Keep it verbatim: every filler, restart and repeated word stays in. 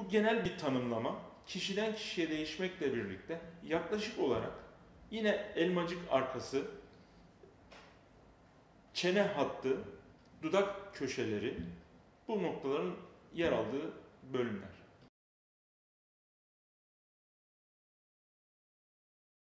Bu genel bir tanımlama, kişiden kişiye değişmekle birlikte yaklaşık olarak yine elmacık arkası, çene hattı, dudak köşeleri bu noktaların yer aldığı bölümler.